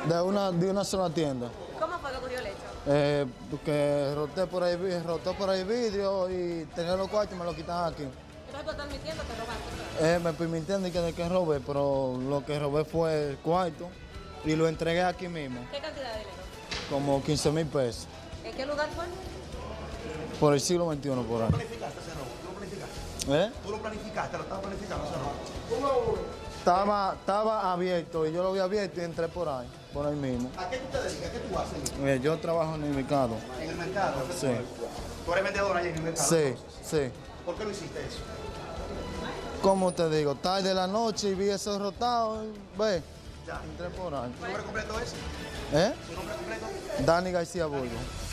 De una sola tienda. ¿Cómo fue que ocurrió el hecho? Porque roté por ahí vidrio y tenía los cuartos y me lo quitaban aquí. Entonces tú estás mintiendo, te robaste. Me permitieron que de que robé, pero lo que robé fue el cuarto y lo entregué aquí mismo, ¿Qué cantidad de dinero? como 15,000 pesos, ¿En qué lugar fue? por el siglo XXI por ahí. ¿Planificaste ese robo? ¿Tú lo planificaste? ¿Tú lo planificaste? ¿Lo estabas planificando ese robo? Estaba abierto y yo lo vi abierto y entré por ahí mismo. ¿A qué tú te dedicas? ¿Qué tú haces? Yo trabajo en el mercado. ¿En el mercado? Sí. ¿Tú eres vendedor ahí en el mercado? Sí, entonces? sí. ¿Por qué lo hiciste eso? ¿Cómo te digo? Tarde de la noche y vi eso rotado y ve, Ya. entré por ahí. ¿Tu nombre completo es? ¿Eh? ¿Tu nombre completo? Dani García Burgos.